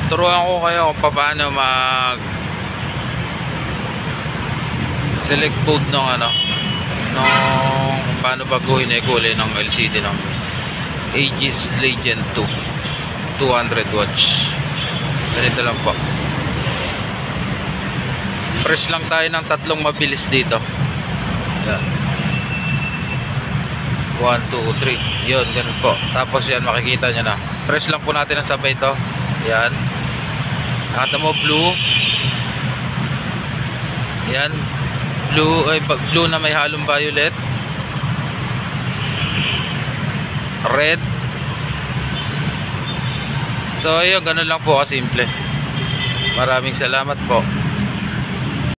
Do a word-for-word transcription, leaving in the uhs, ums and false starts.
turuan ko kayo kung paano mag select code ng ano ng paano baguhin yung kulay ng L C D ng Aegis Legend two two hundred watts. Ganito lang po, press lang tayo ng tatlong mabilis dito. Yan, one, two, three, yun, ganun po. Tapos yan, makikita nyo na, press lang po natin ang sabay ito. Yan, nakita mo blue, yan, blue, ay blue na may halong violet, red. So ayun, ganun lang po kasimple. Maraming salamat po.